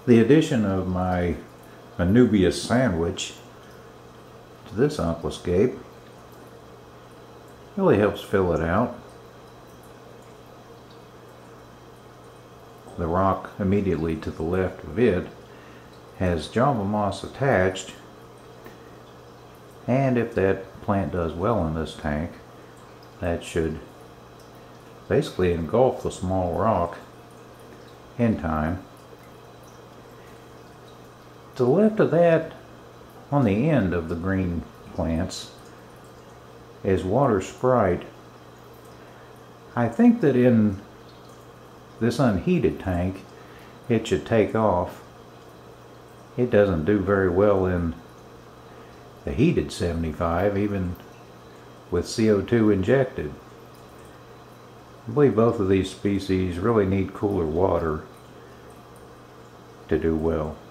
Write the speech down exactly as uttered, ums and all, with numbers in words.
The addition of my Anubias sandwich to this aquascape really helps fill it out. The rock immediately to the left of it has java moss attached, and if that plant does well in this tank, that should basically engulf the small rock in time. To the left of that, on the end of the green plants, is water sprite. I think that in this unheated tank it should take off. It doesn't do very well in the heated seventy-five, even with C O two injected. I believe both of these species really need cooler water to do well.